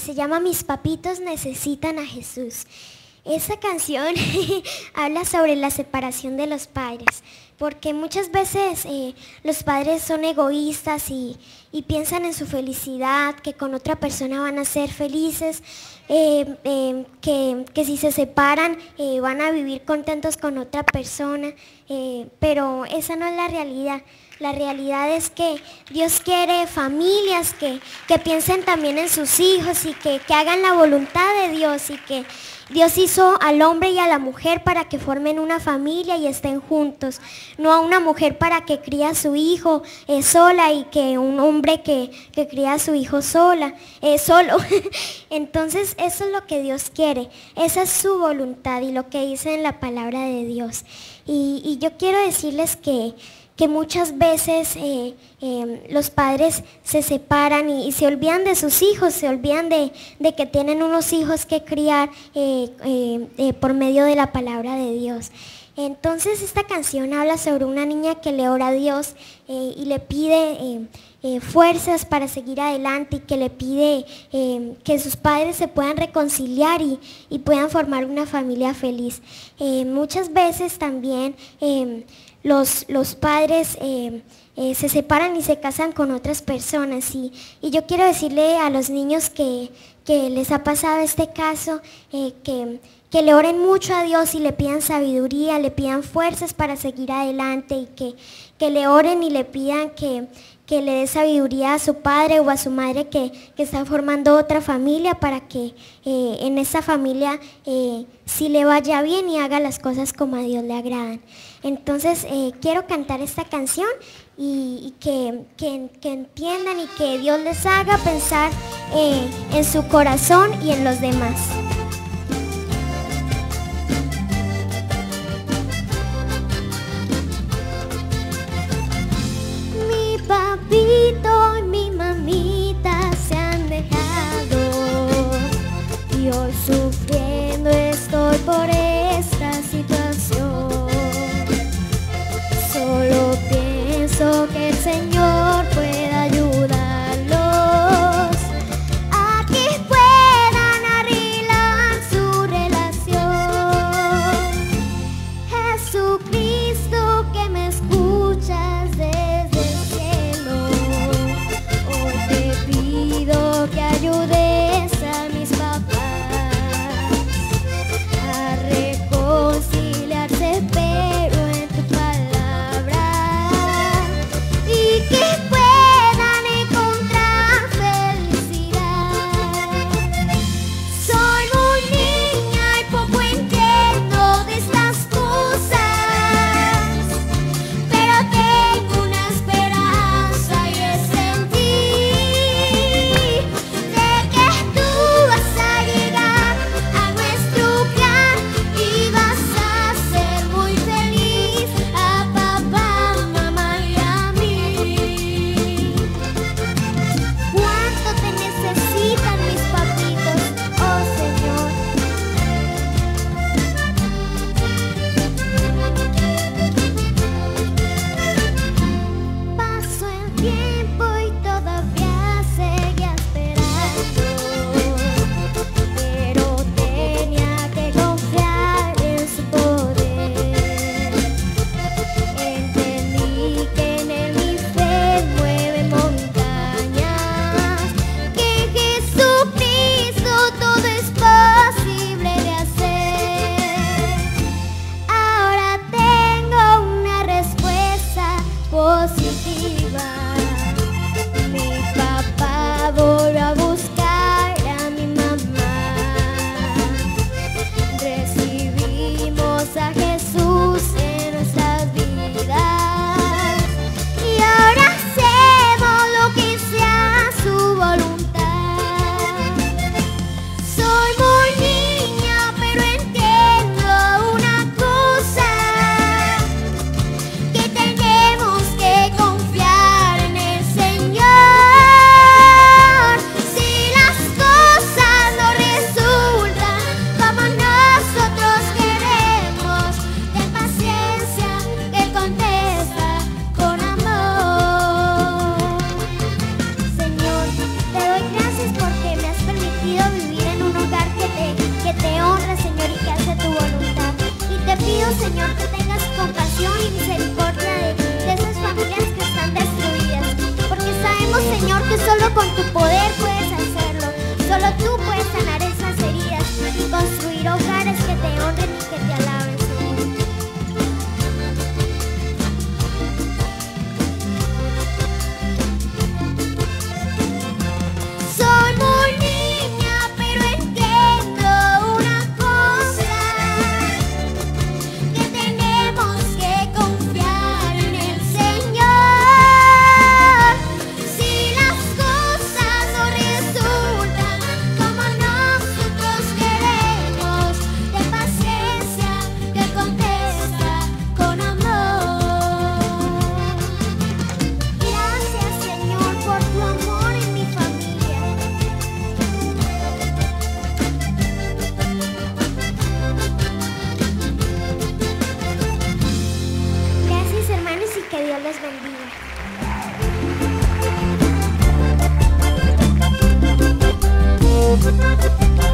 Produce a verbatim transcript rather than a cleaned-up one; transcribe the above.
se llama Mis papitos necesitan a Jesús. Esta canción habla sobre la separación de los padres, porque muchas veces eh, los padres son egoístas y, y piensan en su felicidad, que con otra persona van a ser felices, eh, eh, que, que si se separan eh, van a vivir contentos con otra persona, eh, pero esa no es la realidad. La realidad es que Dios quiere familias que, que piensen también en sus hijos y que, que hagan la voluntad de Dios, y que Dios hizo al hombre y a la mujer para que formen una familia y estén juntos, no a una mujer para que cría a su hijo eh, sola y que un hombre que, que cría a su hijo sola, eh, solo. Entonces eso es lo que Dios quiere, esa es su voluntad y lo que dice en la palabra de Dios. Y, y yo quiero decirles que que muchas veces eh, eh, los padres se separan y, y se olvidan de sus hijos, se olvidan de, de que tienen unos hijos que criar eh, eh, eh, por medio de la palabra de Dios. Entonces esta canción habla sobre una niña que le ora a Dios eh, y le pide eh, eh, fuerzas para seguir adelante, y que le pide eh, que sus padres se puedan reconciliar y, y puedan formar una familia feliz. Eh, muchas veces también eh, Los, los padres eh, eh, se separan y se casan con otras personas, y, y yo quiero decirle a los niños que, que les ha pasado este caso, eh, que, que le oren mucho a Dios y le pidan sabiduría, le pidan fuerzas para seguir adelante, y que, que le oren y le pidan que, que le dé sabiduría a su padre o a su madre que, que está formando otra familia, para que eh, en esa familia eh, sí le vaya bien y haga las cosas como a Dios le agradan. Entonces eh, quiero cantar esta canción y, y que, que, que entiendan y que Dios les haga pensar eh, en su corazón y en los demás. Mi papito y mi mamita se han dejado, y hoy sufriendo estoy por esta situación. Solo pienso que el Señor puede ayudarlos a que puedan arreglar tu poder puedes hacerlo. Solo tú puedes sanar esas heridas y construir hogares que te honren y que te alaben, Señor. Soy muy niña, pero entiendo una cosa, que tenemos que confiar en el Señor. Si las cosas no resultan como nosotros queremos, ten paciencia que contesta con amor. Gracias, Señor, por tu amor en mi familia. Gracias, hermanos, y que Dios los bendiga.